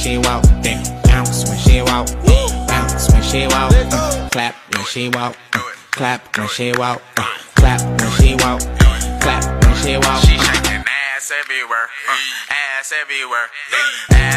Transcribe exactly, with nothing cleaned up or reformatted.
she walk, damn, bounce when she walk, bounce when she walk, uh, clap when she walk, uh, clap when she walk, uh, clap when she walk, clap when she walk. She shaking ass everywhere, uh, ass everywhere, ass